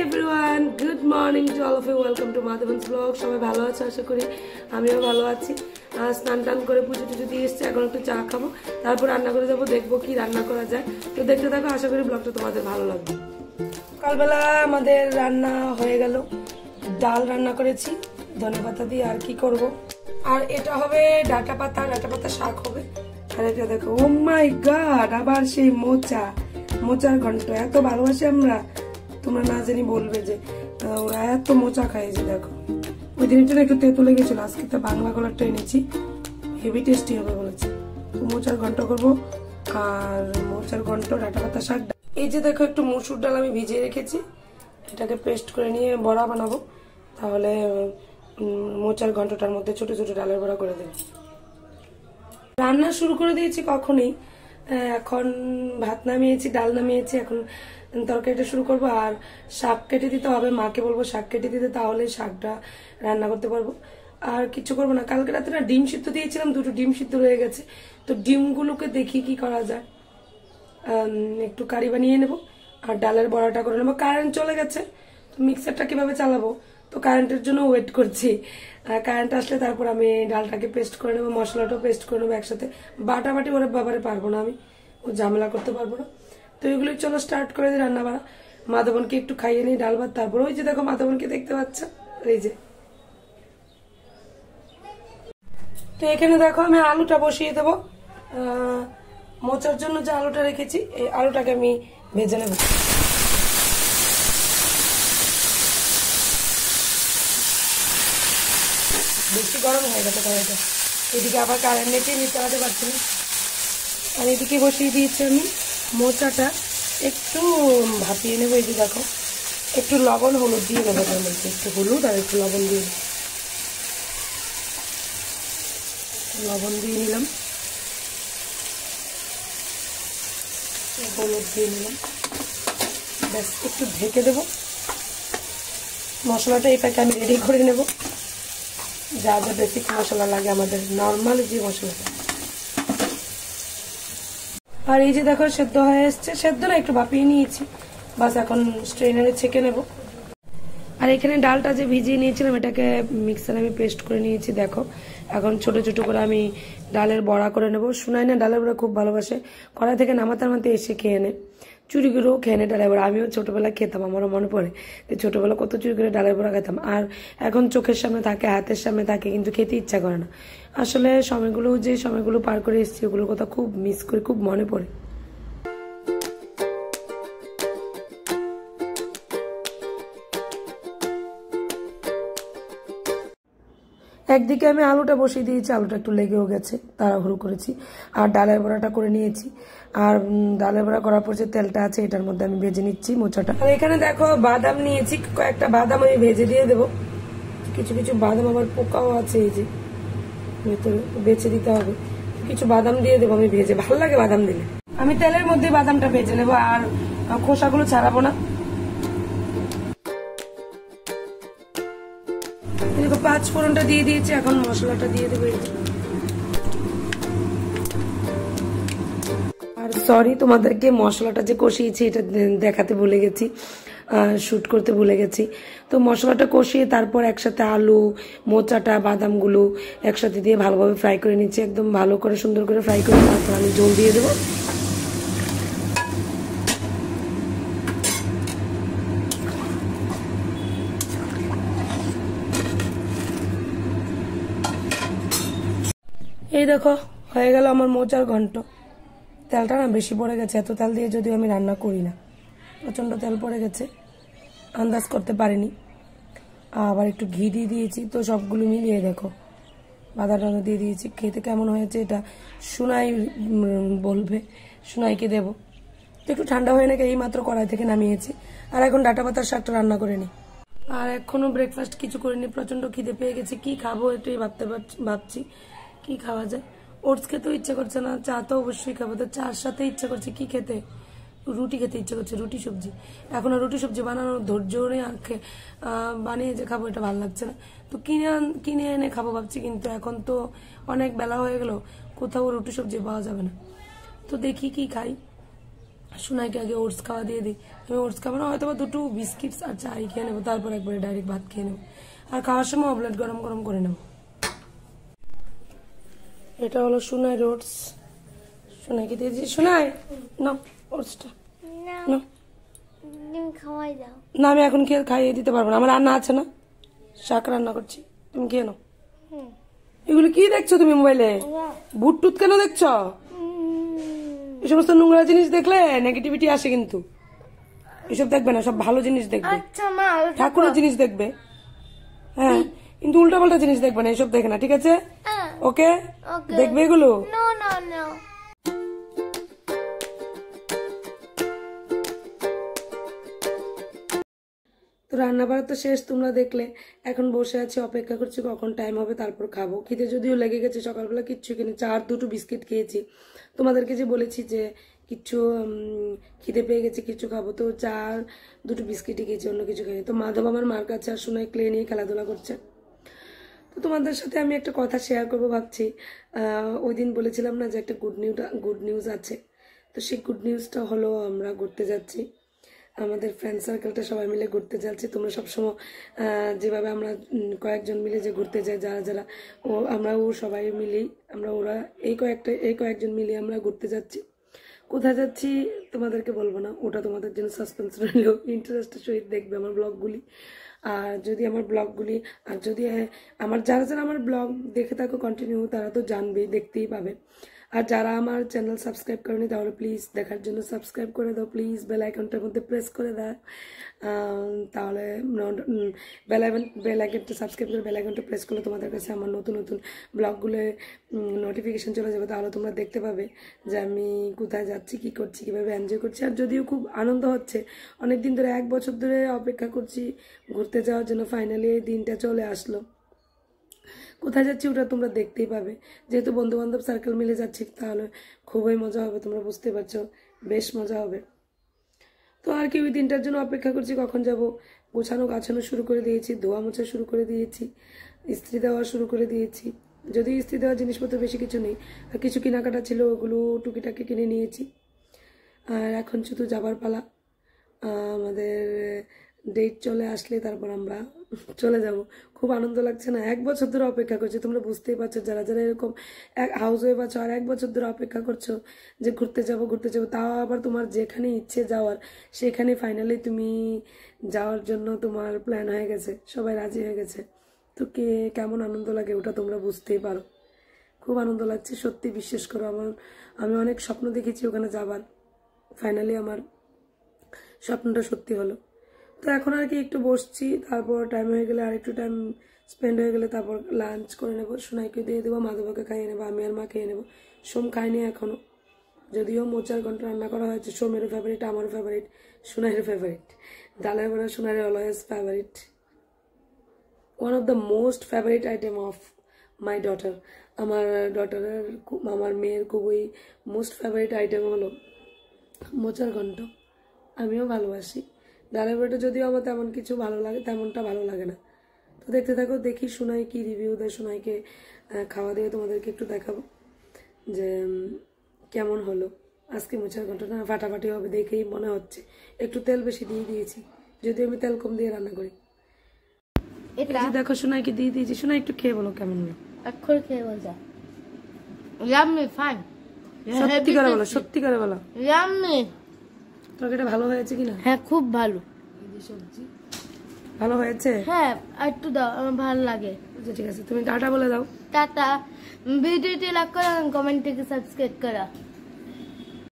everyone, good morning to all of you. Welcome to Madhavan'S vlog. সবাই ভালো আছে আশা করি, আমিও ভালো আছি। স্নান টান করে পুজো টুজো দিয়ে এসেছি, এখন একটু চা খাবো, তারপর রান্না করে যাবো, দেখবো কি রান্না করা যায়। তো দেখতে থাকো, আশা করি ব্লগটা তোমাদের ভালো লাগবে। সকালবেলা আমাদের রান্না হয়ে গেল, ডাল রান্না করেছি ধনেপাতা দিয়ে, আর কি করব। আর এটা হবে ডাটা পাতা শাক হবে। আর এটা দেখো, ও মাই গড, আবার সেই মোচার ঘন্ট। এত ভালোবাসি আমরা, তোমরা না জানি বলবে যে ওরা এত মোচা খায়। যে দেখো, ওই দিনটা একটু তেঁতুলে গেছিল, আজকে তো বাংলা কলারটা এনেছি, হেভি টেস্টি হবে বলেছে। তো মোচার ঘন্ট করবো, আর মোচার ঘন্ট ডাটা পাতা শাক। এই যে দেখো, একটু মসুর ডাল আমি ভিজিয়ে রেখেছি, এটাকে পেস্ট করে নিয়ে বড়া বানাবো। তাহলে মোচার ঘন্টটার মধ্যে ছোট ছোট ডালের বড়া করে দেবো। রান্না শুরু করে দিয়েছি কখনই, এখন ভাত নামিয়েছি, ডাল নামিয়েছি, এখন তরকারিটা শুরু করবো। আর শাক কেটে দিতে হবে, মাকে বলবো শাক কেটে দিতে, তাহলে শাকটা রান্না করতে পারবো। আর কিছু করবো না। কালকে রাতে না ডিম সিদ্ধ দিয়েছিলাম, 2টো ডিম সিদ্ধ রয়ে গেছে। তো ডিমগুলোকে দেখি কি করা যায়, একটু কারি বানিয়ে নেবো আর ডালের বড়াটা করে নেবো। কারেন্ট চলে গেছে, তো মিক্সারটা কিভাবে চালাবো, তো কারেন্টের জন্য ওয়েট করছি। কারেন্ট আসলে তারপর আমি ডালটাকে পেস্ট করে নেবো, মশলাটাও পেস্ট করে নেবো একসাথে। বাটাবাটি ওরা বাবারে পারবো না, আমি ও ঝামেলা করতে পারবো না। তো এগুলো চলো স্টার্ট করে দিই রান্না বাড়া। মাধবনকে একটু খাইয়ে নিই ডাল ভাত, তারপর ওই যে দেখো মাধবনকে দেখতে পাচ্ছ, এই যে। তো এখানে দেখো, আমি আলুটা বসিয়ে দেবো। মোচার জন্য যে আলুটা রেখেছি, এই আলুটাকে আমি ভেজে নেব। বেশি গরম হয়ে গেছে কড়াইটা, এদিকে আবার কারেন্ট নেই, আমি চালাতে পারছি না। আর এদিকে বসিয়ে দিয়েছি আমি মোচাটা, একটু ভাপিয়ে নেবো। এই যে দেখো, একটু লবণ হলুদ দিয়ে নেবো, তার মধ্যে একটু হলুদ আর একটু লবণ দিয়ে নিলাম, হলুদ দিয়ে নিলাম, ব্যাস। একটু ঢেকে দেবো, মশলাটা এই প্যাকে আমি রেডি করে নেব, যা যা বেসিক মশলা লাগে আমাদের, নর্মাল যে মশলাটা। আর এই যে দেখো, সেদ্ধ হয়ে এসছে, সেদ্ধ না একটু ভাপিয়ে নিয়েছি, বাস এখন স্ট্রেনারে ছেঁকে নেব। আর এখানে ডালটা যে ভিজিয়ে নিয়েছিলাম, এটাকে মিক্সারে আমি পেস্ট করে নিয়েছি। দেখো, এখন ছোট ছোট করে আমি ডালের বড়া করে নেব। শোনাই না ডালের বড়া খুব ভালোবাসে, কড়াই থেকে নামাতে এসে খেয়ে নে, চুরি করেও খেয়ে নে ডালের বড়া। আমিও ছোটবেলায় খেতাম, আমারও মনে পড়ে যে ছোটবেলা কত চুরি করে ডালের বড়া খেতাম। আর এখন চোখের সামনে থাকে, হাতের সামনে থাকে, কিন্তু খেতে ইচ্ছা করে না। আসলে যে সময়গুলো পার করে এসেছি, ওগুলোর কথা খুব মিস করি, খুব মনে পড়ে। একদিকে আমি আলুটা বসিয়ে দিয়েছি, আলুটা একটু লেগেও গেছে, তাড়াহুড়ো করেছি। আর ডালের বড়াটা করে নিয়েছি, আর ডালের বড়া করার পর যে তেলটা আছে, এটার মধ্যে আমি ভেজে নিচ্ছি মোচাটা। আর এখানে দেখো, বাদাম নিয়েছি, কয়েকটা বাদাম আমি ভেজে দিয়ে দেবো। কিছু বাদাম আবার পোকাও আছে, এই যে ভেতরে, বেছে দিতে হবে। কিছু বাদাম দিয়ে দেবো আমি ভেজে, ভালো লাগে বাদাম দিলে। আমি তেলের মধ্যে বাদামটা ভেজে নেবো, আর খোসাগুলো ছাড়াবো না। 5 ফোড়নটা দিয়ে দিয়েছি, এখন মশলাটা দিয়ে দেবো। আর সরি, তোমাদেরকে মশলাটা যে কষিয়েছি এটা দেখাতে ভুলে গেছি, শুট করতে ভুলে গেছি। তো মশলাটা কষিয়ে তারপর একসাথে আলু, মোচাটা, বাদামগুলো একসাথে দিয়ে ভালোভাবে ফ্রাই করে নিচ্ছি, একদম ভালো করে সুন্দর করে ফ্রাই করে। তারপর আমি জল দিয়ে দেবো। এই দেখো, হয়ে গেল আমার মোচার ঘন্ট। তেলটা না বেশি পড়ে গেছে, এত তেল দিয়ে যদিও আমি রান্না করি না, প্রচন্ড তেল পড়ে গেছে, আন্দাজ করতে পারিনি। আবার একটু ঘি দিয়ে দিয়েছি। তো সবগুলো মিলিয়ে দেখো, বাদাটা দিয়ে দিয়েছি। খেতে কেমন হয়েছে এটা সুনাই বলবে, সুনাইকে দেবো। তো একটু ঠান্ডা হয়ে নাকি এই মাত্র কড়াই থেকে নামিয়েছি। আর এখন ডাটা পাতার শাকটা রান্না করে নিই। আর এখনো ব্রেকফাস্ট কিছু করিনি, প্রচন্ড খিদে পেয়ে গেছে। কি খাবো এটাই ভাবছি কি খাওয়া যায়। ওটস খেতেও ইচ্ছা করছে না, চা তো অবশ্যই খাবো। তো চার সাথে ইচ্ছা করছে কি খেতে, রুটি খেতে ইচ্ছা করছে, রুটি সবজি। এখনো রুটি সবজি বানানোর ধৈর্য নেই, আর বানিয়ে যে খাবো এটা ভালো লাগছে না। তো কিনে এনে খাবো ভাবছি, কিন্তু এখন তো অনেক বেলা হয়ে গেল, কোথাও রুটি সবজি পাওয়া যাবে না। তো দেখি কি খাই। সোনাইকে আগে ওটস খাওয়া দিয়ে দিই। আমি ওটস খাবো না, হয়তো দুটো বিস্কিটস আর চাই খেয়ে নেবো, তারপর একবারে ডাইরেক্ট ভাত খেয়ে নেবো। আর খাওয়ার সময় অমলেট গরম গরম করে নেবো। এটা হলো সোনাই ওটস, সোনাইকে দিয়েছি। সোনাই না ওটসটা না, না আমি এখন খেয়ে খাইয়ে দিতে পারবো না, আমার রান্না আছে না, শাক রান্না করছি, তুমি খেয়ে নাও। এগুলো কি দেখছো তুমি মোবাইলে? বুট টুট কেন দেখছো? এই সমস্ত নোংরা জিনিস দেখলে নেগেটিভিটি আসে, কিন্তু এসব দেখবে না, সব ভালো জিনিস দেখবে, ঠাকুরের জিনিস দেখবে। হ্যাঁ, কিন্তু উল্টাপাল্টা জিনিস দেখবে না, এসব দেখে না, ঠিক আছে? ওকে, দেখবে এগুলো। তো রান্না বাড়া তো শেষ, তোমরা দেখলে। এখন বসে আছি, অপেক্ষা করছি কখন টাইম হবে, তারপর খাবো। খিদে যদিও লেগে গেছে, সকালবেলা কিচ্ছু কিনে চা আর দুটো বিস্কিট খেয়েছি। তোমাদেরকে যে বলেছি যে কিচ্ছু খিদে পেয়ে গেছে, কিছু খাবো, তো চা আর দুটো বিস্কিটই খেয়েছি, অন্য কিছু খাইনি। তো মাধব আমার মার কাছে আর সোনাই ক্লে নিয়ে খেলাধুলা করছে। তো তোমাদের সাথে আমি একটা কথা শেয়ার করবো ভাবছি। ওই দিন বলেছিলাম না যে একটা গুড নিউজ আছে, তো সেই গুড নিউজটা হলো আমরা ঘুরতে যাচ্ছি, আমাদের ফ্রেন্ড সার্কেলটা সবাই মিলে ঘুরতে যাচ্ছি। তোমরা সবসময় যেভাবে আমরা কয়েকজন মিলে যে ঘুরতে যাই, যারা যারা আমরাও সবাই মিলেই, ওরা এই কয়েকজন মিলে আমরা ঘুরতে যাচ্ছি। কোথায় যাচ্ছি তোমাদেরকে বলবো না, ওটা তোমাদের জন্য সাসপেন্স রইল। ইন্টারেস্টের সহিত দেখবে আমার ব্লগগুলি। আর যদি আমার ব্লগগুলি, আর যদি আমার যারা যারা আমার ব্লগ দেখে থাকো কন্টিনিউ, তারা তো জানবেই, দেখতেই পাবে। আর যারা আমার চ্যানেল সাবস্ক্রাইব করেনি, তাহলে প্লিজ দেখার জন্য সাবস্ক্রাইব করে দাও, প্লিজ বেল আইকনটার মধ্যে প্রেস করে দাও, তাহলে বেল আইকনটা সাবস্ক্রাইব করে বেল আইকনটা প্রেস করলে তোমাদের কাছে আমার নতুন নতুন ব্লগগুলো নোটিফিকেশন চলে যাবে, তাহলে তোমরা দেখতে পাবে যে আমি কোথায় যাচ্ছি, কি করছি, কিভাবে এনজয় করছি। আর যদিও খুব আনন্দ হচ্ছে, অনেকদিন ধরে 1 বছর ধরে অপেক্ষা করছি ঘুরতে যাওয়ার জন্য, ফাইনালি এই দিনটা চলে আসলো। কোথায় যাচ্ছি ওটা তোমরা দেখতেই পাবে, যেহেতু বন্ধু বান্ধব সার্কেল মিলে যাচ্ছি, তাহলে খুবই মজা হবে, তোমরা বুঝতে পারছো, বেশ মজা হবে। তো আর কি, ওই দিনটার জন্য অপেক্ষা করছি, কখন যাব। গোছানো গাছানো শুরু করে দিয়েছি, ধোয়া মোছা শুরু করে দিয়েছি, ইস্ত্রি দেওয়া শুরু করে দিয়েছি। যদিও ইস্ত্রি দেওয়ার জিনিসপত্র বেশি কিছু নেই, আর কিছু কেনাকাটা ছিল, ওগুলো টুকিটাকি কিনে নিয়েছি। আর এখন শুধু যাবার পালা। আমাদের ডেট চলে আসলে তারপর আমরা চলে যাব। খুব আনন্দ লাগছে না? 1 বছর ধরে অপেক্ষা করছি, তোমরা বুঝতেই পারছো, যারা যারা এরকম হাউস ওয়াইফ আছো আর 1 বছর ধরে অপেক্ষা করছো যে ঘুরতে যাবো, তাও আবার তোমার যেখানে ইচ্ছে যাওয়ার, সেখানে ফাইনালি তুমি যাওয়ার জন্য তোমার প্ল্যান হয়ে গেছে, সবাই রাজি হয়ে গেছে। তো কেমন আনন্দ লাগে ওটা তোমরা বুঝতেই পারো। খুব আনন্দ লাগছে সত্যি, বিশ্বাস করো। আমি অনেক স্বপ্ন দেখেছি ওখানে যাবার, ফাইনালি আমার স্বপ্নটা সত্যি হলো। তো এখন আর কি একটু বসছি, তারপর টাইম হয়ে গেলে, আর একটু টাইম স্পেন্ড হয়ে গেলে তারপর লাঞ্চ করে নেবো, সোনাইকে দিয়ে দেবো, মাধবকে খাইয়ে নেবো, আমি আর মা খেয়ে নেবো। সোম খাইনি এখনো, যদিও মোচার ঘন্ট রান্না করা হয়েছে। সোমেরও ফেভারিট, আমারও ফেভারিট, সোনাইয়ের ফেভারিট। ডালের বড়া সোনাইয়ের always favourite, one of the most favourite item of my daughter. আমার মেয়ের খুবই মোস্ট ফেভারিট আইটেম হলো মোচার ঘন্ট। আমিও ভালোবাসি। ডালের বড়াটা যদিও আমার তেমন কিছু ভালো লাগে, তেমনটা ভালো লাগে না। তো দেখতে থাকো, দেখি সোনাই কি রিভিউ দেয়। সোনাইকে খাওয়া দিয়ে তোমাদেরকে একটু দেখাবো যে কেমন হলো। আজকে মোচার ঘন্টটা ফাটাফাটি হবে দেখেই মনে হচ্ছে। একটু তেল বেশি দিয়ে দিয়েছি, যদিও আমি তেল কম দিয়ে রান্না করি। দেখো সোনাইকে দিয়ে দিয়েছি। সোনাই একটু খেয়ে বলো কেমন হলো। এখন খেয়ে বলছো ইয়াম্মি ফাইন, সত্যি করে বলো, সত্যি করে বলো। ইয়াম্মি, তরকারিটা ভালো হয়েছে কিনা? হ্যাঁ খুব ভালো। সবজি ভালো হয়েছে? হ্যাঁ একটু দাও, আমার ভালো লাগে। ঠিক আছে, তুমি টাটা বলে দাও। টাটা। ভিডিওটি লাইক করো, কমেন্ট থেকে সাবস্ক্রাইব করো।